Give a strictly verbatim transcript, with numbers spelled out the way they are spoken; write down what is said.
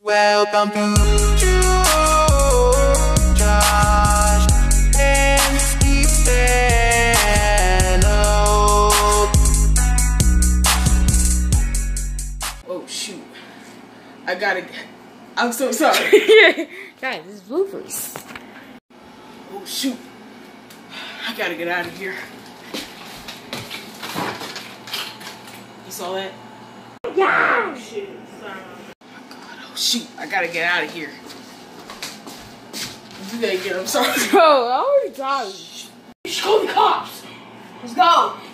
Welcome to Josh and Steve channel. Oh shoot! I gotta. I'm so sorry. Guys, this is bloopers. Oh shoot! I gotta get out of here. You saw that? Yeah. Oh shit! Oh shoot! I gotta get out of here. You gotta get. I'm sorry. Bro, I already got it. You should call the cops. Let's go.